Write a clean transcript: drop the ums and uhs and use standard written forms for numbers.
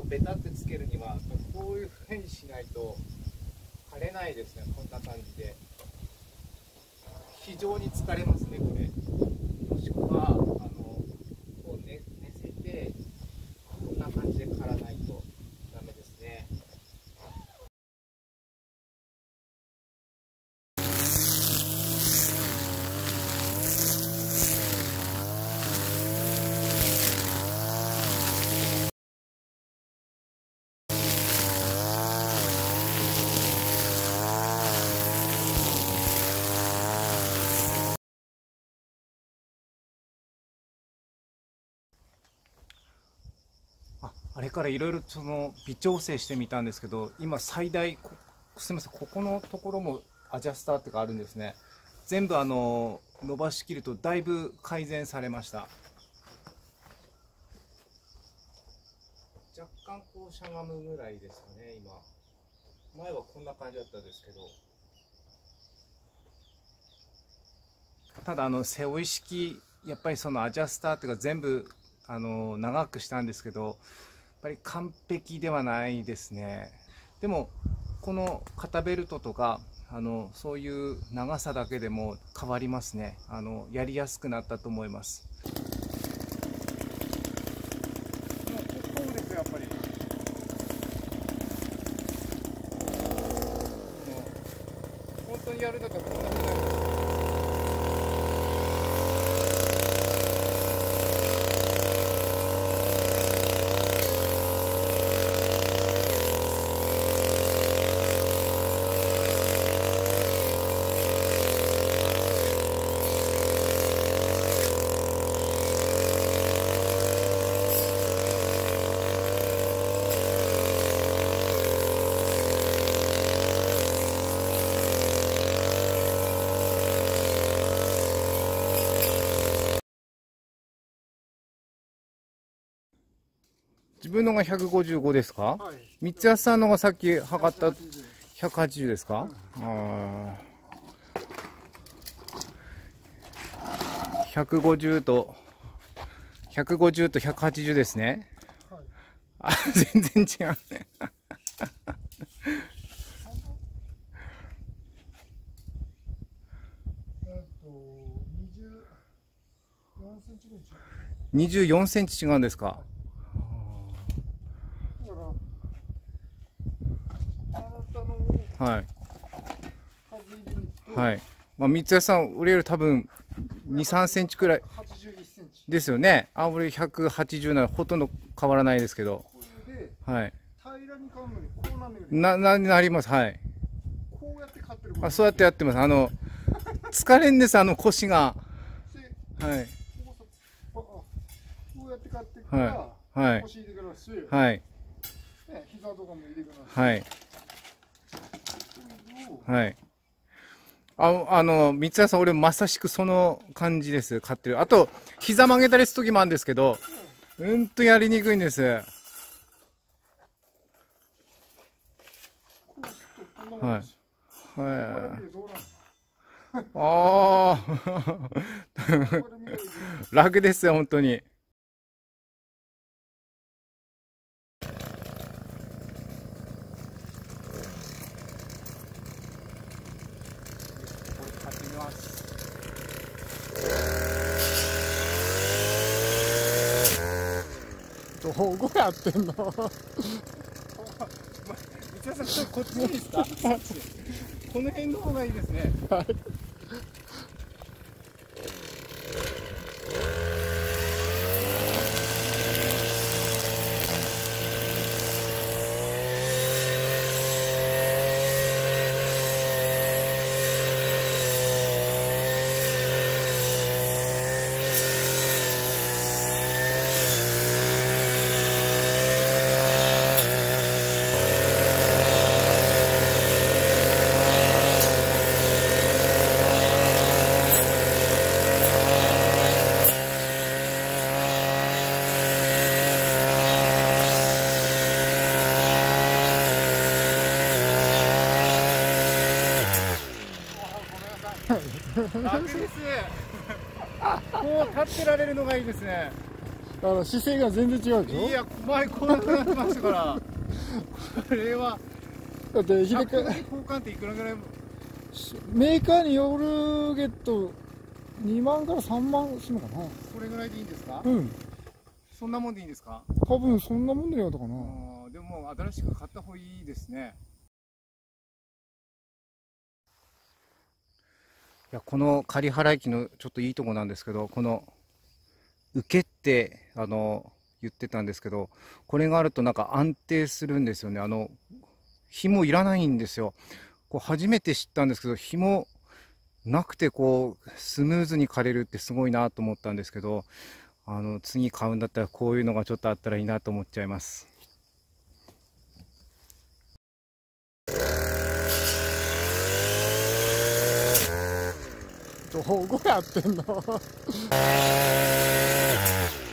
ベタってつけるにはこういうふうにしないと貼れないですね。こんな感じで非常に疲れますねこれ。もしくはこう寝せてこんな感じで貼らないとダメですね。あれからいろいろその微調整してみたんですけど、今最大すみません、ここのところもアジャスターっていうかあるんですね。全部伸ばしきるとだいぶ改善されました。若干こうしゃがむぐらいですかね。今前はこんな感じだったんですけど、ただ背負い式やっぱりそのアジャスターっていうか全部長くしたんですけど、やっぱり完璧ではないですね。でもこの肩ベルトとかそういう長さだけでも変わりますね。やりやすくなったと思います。そうですやっぱり。本当にやるだからこんなふうになる。自分のが155ですか？はい。三ツ矢さんのがさっき測った180ですか？うん、150と180ですね。はい、あ、全然違うね。24センチ違うんですか？はい。はい。まあ、三ツ矢さん、俺より多分2、3センチくらいですよね。あ、俺180ならほとんど変わらないですけど。はい。なります。はい。あ、そうやってやってます。疲れんです、腰が。はい。はい。はい。はい。膝とかも入れてください。はい。はい。三ツ矢さん、俺まさしくその感じです。買ってる。あと、膝曲げたりする時もあるんですけど、やりにくいんです。はい。はい。ああ。楽ですよ、本当に。どこやってんの？三ツ矢さん、こっちいいですか？この辺の方がいいですね。はい。楽です。こう立ってられるのがいいですね。 姿勢が全然違うでしょ。 いや、前こんなくなってましたからこれはだって交換っていくらぐらいメーカーによるけど2万から3万するのかな。 それぐらいでいいんですか？ うん、 そんなもんでいいんですか？ 多分そんなもんでやったかな。 でももう新しく買った方がいいですね。いや、この仮払い機のちょっといいとこなんですけど、この受けって言ってたんですけど、これがあるとなんか安定するんですよね。紐いらないんですよ。こう初めて知ったんですけど、紐なくてこうスムーズに借れるってすごいなと思ったんですけど、次買うんだったらこういうのがちょっとあったらいいなと思っちゃいます。 どこやってんの